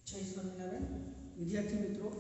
જય સ્વામિનારાયણ વિદ્યાર્થી મિત્રો,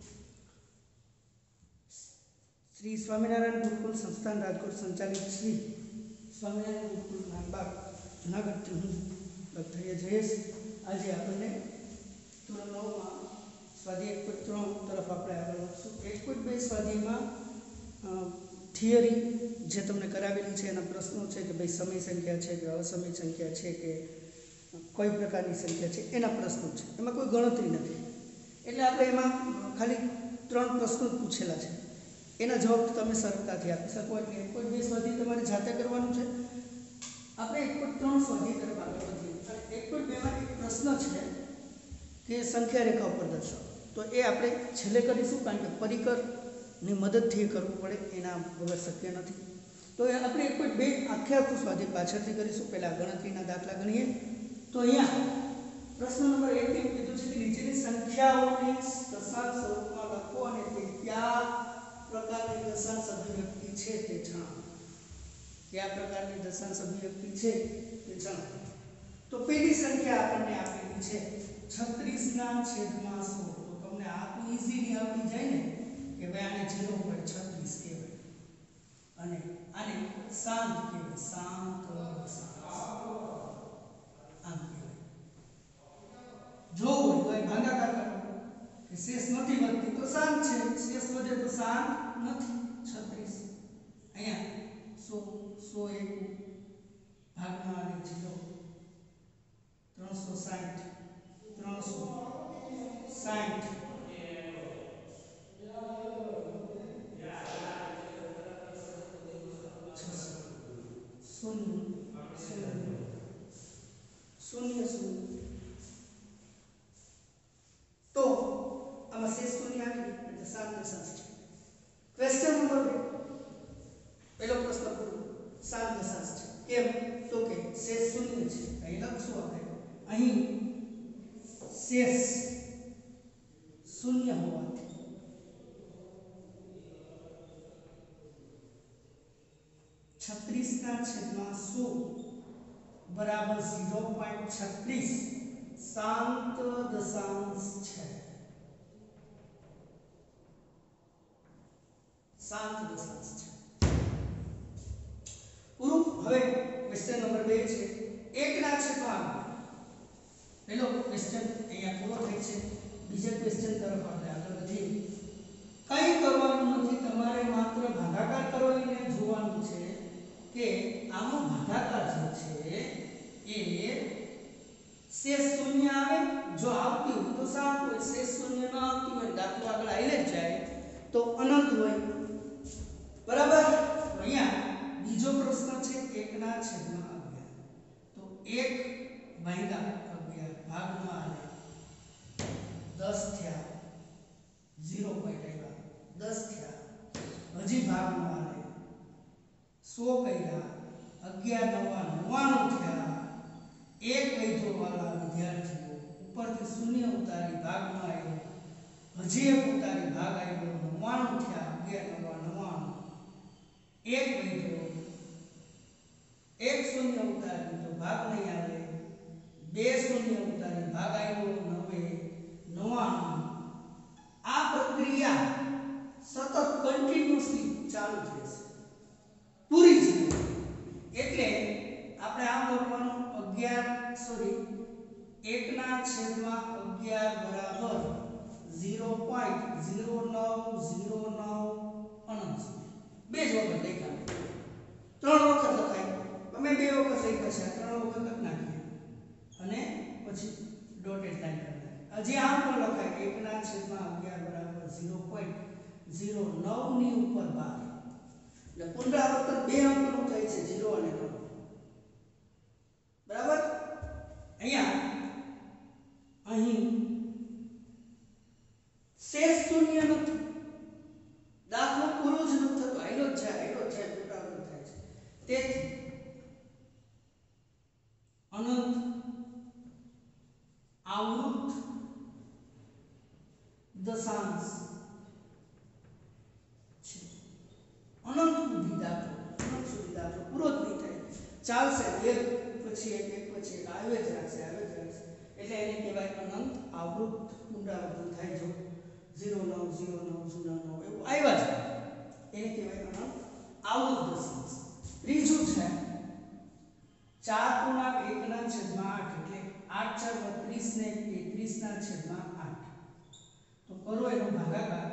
શ્રી સ્વામિનારાયણ ગુરુકુલ સંસ્થાન રાજકોટ સંચાલિત શ્રી સ્વામિનારાયણ ગુરુકુલ નાનબાગ જૂનાગઢથી હું ડૉક્ટર જયેશ આજે આપણને ધોરણ 9માં સ્વાધ્યાય 1.3 તરફ આપણે આગળ વધશું. 1.2 સ્વાધ્યાયમાં થિયરી જે તમને કરાવેલી છે એના પ્રશ્નો છે કે ભાઈ સમય સંખ્યા છે કે અસમય સંખ્યા છે કે કોઈ પ્રકારની સંખ્યા છે એના પ્રશ્નો છે, એમાં કોઈ ગણતરી નથી. એટલે આપણે એમાં ખાલી 3 પ્રશ્નો જ પૂછેલા છે, એના જવાબ તમે સરળતાથી આપી શકો. એટલે 1.2 સ્વાધ્યાય તમારે જાતે કરવાનું છે. આપણે 1.3 સ્વાધ્યાય તરફ આગળ વધીએ. અને 1.2માં એક પ્રશ્ન છે કે સંખ્યા રેખા ઉપર દર્શાવો. તો એ આપણે છેલ્લે કરીશું, કારણ કે પરિકરની મદદથી કરવું પડે, એના વગર શક્ય નથી. તો એ આપણે 1.2 આખું સ્વાધ્યાય પાછળથી કરીશું. પહેલાં ગણતરીના દાખલા ગણીએ. તો અહીંયા પ્રશ્ન નંબર 1 એવું કીધું છે કે નીચેની સંખ્યાઓની દશાંશ સ્વરૂપમાં લખો અને તે કયા પ્રકારની દશાંશ અભિવ્યક્તિ છે તે જણાવો. કયા પ્રકારની દશાંશ અભિવ્યક્તિ છે તે જણાવો. તો પહેલી સંખ્યા આપણને આપેલી છે 36/100. તો તમને આ તો ઈઝીલી આવડી જાય ને કે ભાઈ આને 0.36 કહેવાય અને આને શાંત કહેવાય. શાંત જો હોય તો એ ભાગાકાર કરો કે શેષ નથી વધતી તો શાંત છે, શેષ વધે તો શાંત નથી. 36 અહીંયા 100 ભાગમાં આવે 0, 360 0 તો આમાં શેષ શૂન્ય આવી એટલે શાંત દશાંશ છે. ક્વેશ્ચન નંબર 2 પહેલો પ્રશ્ન પૂરો. શાંત દશાંશ છે કેમ? તો કે શેષ શૂન્ય છે. અહીં લખશું આપણે, અહીં શેષ શૂન્ય હોવાથી બરાબર 0.36 શાંત દશાંશ છે. શાંત દશાંશ છે. પૂરું. હવે ક્વેશ્ચન નંબર 2 છે 1/8. પહેલો ક્વેશ્ચન અહીંયા પૂરો થાય છે. બીજા ક્વેશ્ચન તરફ આપણે આગળ વધીએ. કંઈ કરવાનું નથી, તમારે માત્ર ભાગાકાર કરીને જોવાનું છે કે આનો ભાગાકાર જે છે એ શેષ શૂન્ય આવે. જો આવતી હોય તો શાંત હોય, શેષ શૂન્ય ન આવતી હોય દાખલો આગળ આવીને જ જાય તો અનંત હોય. બરાબર. અહીંયા બીજો પ્રશ્ન છે 1/11. તો 1/11 ભાગમાં આવે 10 થયા, 0 પોઈન્ટ આવ્યા, 10 થયા. હજી ભાગમાં આવે 100 કર્યા, 11 99 થયા. એક વૈધો વાળા વિદ્યાર્થીઓ ઉપરથી શૂન્ય ઉતારી ભાગમાં આવ્યો, હજી એક ઉતારી ભાગ આવ્યો, 99 થયા, 11 એક વૈધો, એક શૂન્ય ઉતારી તો ભાગ નહીં આવે, બે શૂન્ય ઉતારી ભાગ આવ્યો 99. આ પ્રક્રિયા સતત કન્ટિન્યુઅસલી ચાલુ રહેશે, પૂરી છે. એટલે આપણે આમ લખવાનું 1/11 બરાબર 0.0909 અનંત. બે જ વખત લખ્યા, 3 વખત લખાય. અમે 2 વખત લખ્યા છે, 3 વખત લખ નાખીએ અને પછી ડોટેડ લાઈન કરી નાખીએ. હજી આમ પણ લખાય 1/11 બરાબર 0.09 ની ઉપર 12. એટલે પુનરાવર્તન 2 અંકનું થાય છે, 0 અને 9. બરાબર. અહીં શેષ શૂન્ય નથી, દાખલો પૂરો જ નથી થતો, આયલો જ છે પુનરાવર્તન થાય છે. તેથી અનંત આવૃત દશાંશ છે. અનંત સુધી દાખલો પૂરો જ નહીં થાય. ચાલશે, એક પછી એક પછી એક આવે જ રાખશે. એટલે એને કહેવાય અનંત આવૃત પુનરાવર્તન થાય. જો 0 9 0 9 0 9 એવું આવ્યા છે એને કહેવાય અનંત આવૃત દશાંશ. ત્રીજું છે 4.1/8 એટલે 8 4 32 ને 33 ના છેદમાં 8. તો કરો એનો ભાગાકાર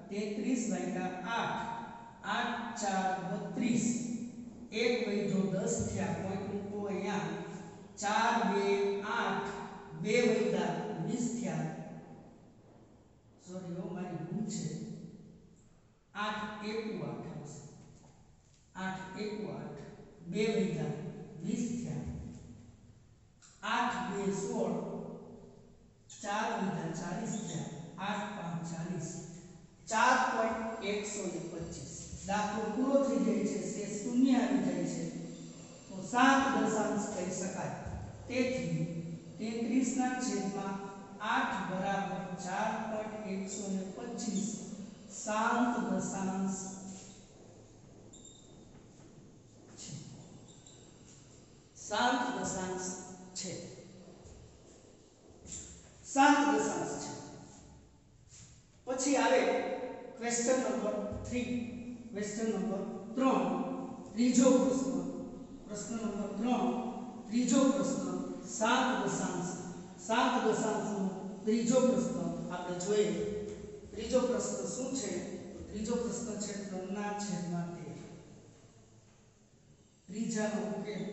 33/8 8 4 32 એક વૈધો 10 થયા પોઈન્ટ મૂકો અહીંયા 4 2 8 બે વૈધા 20 થયા. સોરી મારી ભૂલ છે 8 1 8 આવશે 8 1 8 બે વૈધા 20 થયા 8 2 16 4 વૈધા 40 થયા 8 5 40 4.125 દાખલો પૂરો થઈ જાય છે તે શૂન્ય આવી જાય છે તો 7 દશાંશ કહી શકાય. તેથી 33 ના છેદમાં 8 બરાબર 4.125 શાંત દશાંશ છે. શાંત દશાંશ છે. શાંત દશાંશ છે. પછી આવે ક્વેશ્ચન નંબર 3. ક્વેશ્ચન નંબર 3 ત્રીજો પ્રશ્ન. પ્રશ્ન નંબર 3 ત્રીજો પ્રશ્ન શાંત દશાંશનો ત્રીજો પ્રશ્ન આપણે જોઈએ. ત્રીજો પ્રશ્ન શું છે? ત્રીજો પ્રશ્ન છે 3/13. ત્રીજાનો ઉકેલ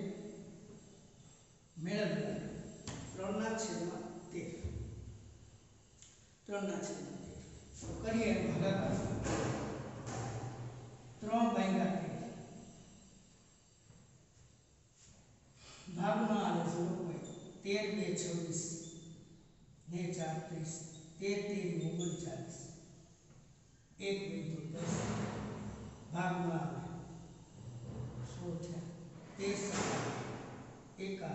મેળવીએ. 3/13 3/13 તો કરીએ ભાગાકાર 3/13 ભાગમાં આવે 0.13 2 26 ને 4 30 13 39 એક વૈધો 10 ભાગમાં આવે 100 થયા 13 1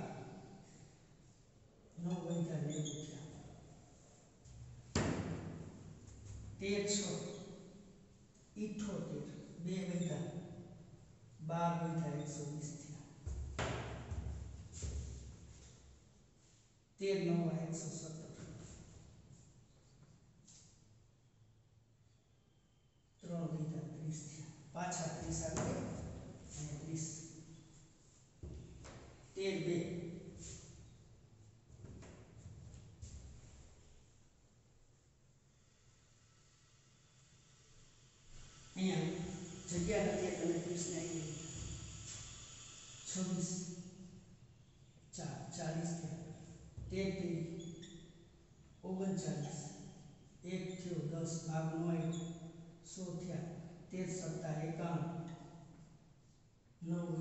9 વૈધા 90 થયા 13 6 78 બે વૈધા 12 વૈધા 120 થયા 13 9 117 3 વૈધા 30 થયા પાછા 30 આવે અને 30 13 2 અહીંયા જગ્યા નથી એટલે 30 ને આવી 26 4 40 થયા 13 39 1 થયો 10 ભાગનો આવ્યો 100 થયા 13 7 51 9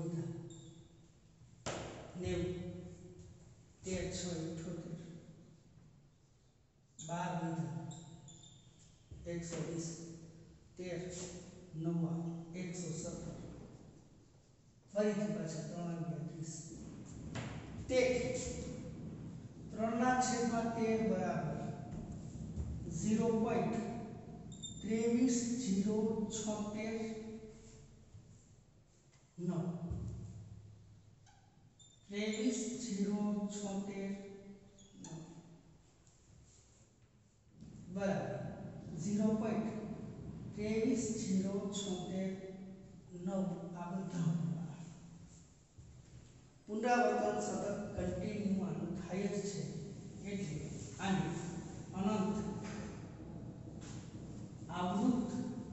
પુનરાવર્તન સતત કન્ટિન્યુ આનું થાય જ છે એટલે આને અનંત આવૃત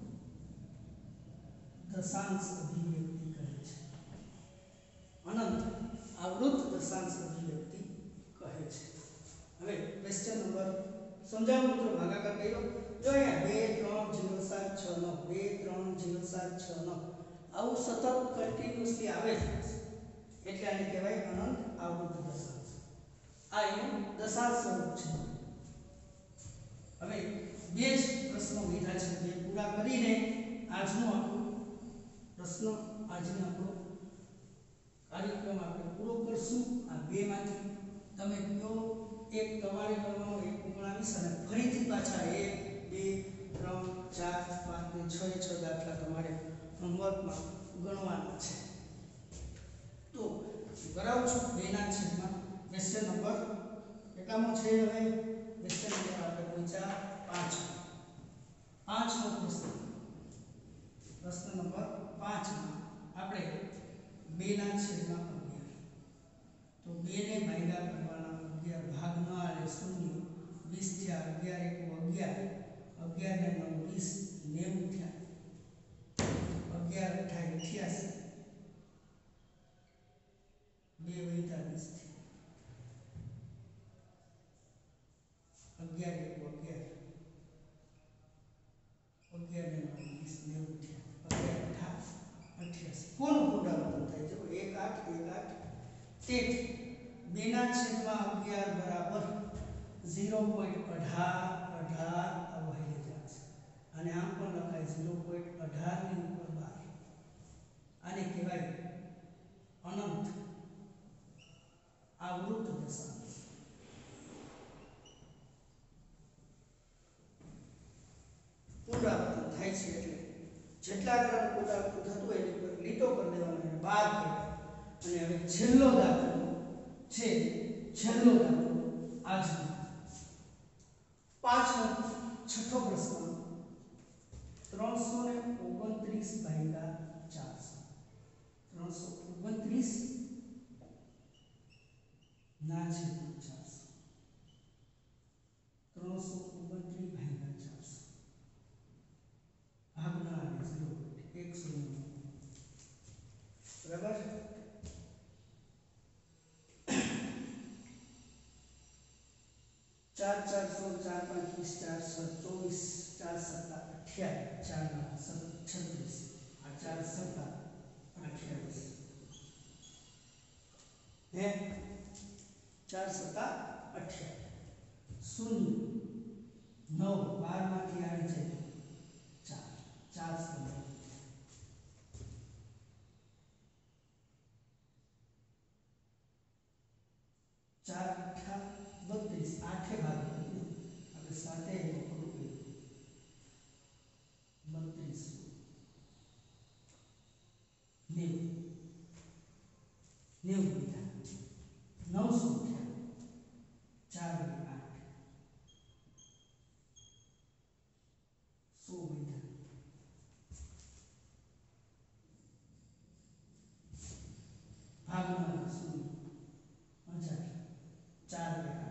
દશાંશ અભિવ્યક્તિ કહે છે. અનંત આવૃત દશાંશ અભિવ્યક્તિ કહે છે. હવે ક્વેશ્ચન નંબર સમજાવો મિત્રો ભાગાકાર કર્યો. જો અહીંયા 2 3 0 7 6 9 2 3 0 7 6 9 આવું સતત કન્ટિન્યુઅસલી આવે છે એટલે આને કહેવાય અનંત આવૃત દશાંશ. આ એનું દશાંશ સ્વરૂપ છે. હવે બે જ પ્રશ્નો લીધા છે જે પૂરા કરીને આજનો આપણો પ્રશ્ન આજનો આપણો કાર્યક્રમ આપણે પૂરો કરશું. આ બેમાંથી તમે કયો એક તમારે કરવાનો એક ગણાવીશ અને ફરીથી પાછા 1 2 3 4 5 6 દાખલા તમારે હોમવર્કમાં ગણવાના છે. તો કરાવું છું 2/1 ક્વેશ્ચન નંબર 41 કેટલામો છે હવે ક્વેશ્ચન નંબર આપણે પહોંચ્યા 5મો પ્રશ્ન નંબર 5 માં આપણે 2 ના છેદમાં 11 તો 2 ને ભાગ્યા કરવાના 11 ભાગ ન આલે 0 20 થયા 11 * 1 = 11 11 ને 9 20 90 થયા 11 * 8 = 88 2 વત્તા 20 થયા 11 * 1 = 11 11 ને 9 20 90 થયા 11 * 8 = 88 કોનું પુનરાવર્તન થાય છે 1 8 1 8 તેથી 2 ના છેદમાં 11 બરાબર 0.18 આવો હેલે જાય છે અને આમ પણ લખાય 0.18 ની ઉપર 12 આને કહેવાય અનંત આવૃત દશાંશ પુનરાવર્તન થાય છે એટલે જેટલા ક્રમ પુનરાવર્તન થતું હોય એની પર લીટો કરી દેવાનો અને 12 કહેવાય અને હવે છેલ્લો દાખલો છે આજનો 6થો પ્રશ્ન 329 ભાગ્યા 400 329 ના છેદમાં 400 329 ભાગ્યા 400 ભાગના આવે 0.10 બરાબર 4 4 16 4 5 20 4 7 24 4 7 28 4 9 36 આ 4 7 28 હે 4 7 28 0 9 12 માંથી આવી જાય 4 4 4 32 આઠે ભાગ આપણે સાતે પકડવું 32 90 900 થયા 4 8 100 ભાગમાં 0 4 8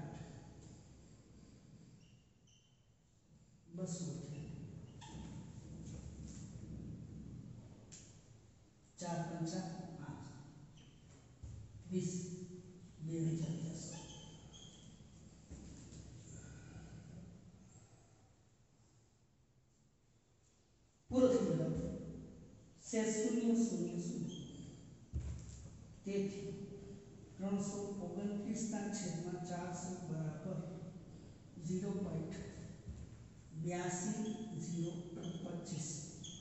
200 4 5 5 20 2010 પૂરો થઈ ગયો છે 0 0 0 તેથી 329 ના છેદમાં 400 બરાબર 0.82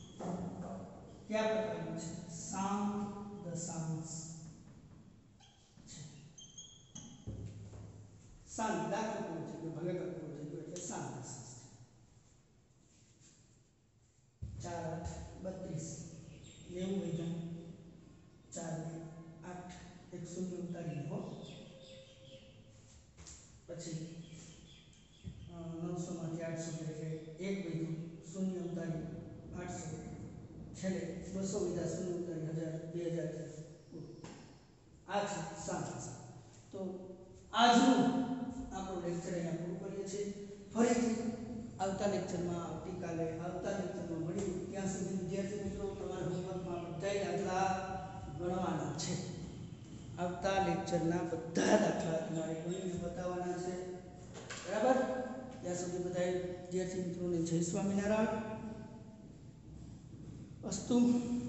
કયા પ્રકારનું છે સામ દશાંશ છે સામ દાખલો પૂરો છે કે ભાગાકાર પૂરો થઈ ગયો એટલે સામ દશાંશ છે 4 8 32 90 વૈધા 4 2 8 1 0 ઉતારી લો પછી 900 માંથી 800 એટલે 1 વૈધું 0 ઉતારી 800 છેલ્લે 200 વિધા 0 ઉતારી 1000 2000 આ છે સાંજ તો આજનું આપણો લેક્ચર અહીંયા પૂરું કરીએ છીએ ફરીથી આવતા લેક્ચરમાં આવતીકાલે આવતા લેક્ચરમાં મળીએ ત્યાં સુધી વિદ્યાર્થી મિત્રો તમારા હોમવર્કમાં બધા દાખલા ગણવાના છે આવતા લેક્ચરના બધા દાખલા તમારે ગણીને બતાવવાના છે બરાબર ત્યાં સુધી બધા વિદ્યાર્થી મિત્રોને જય સ્વામિનારાયણ અસ્તુ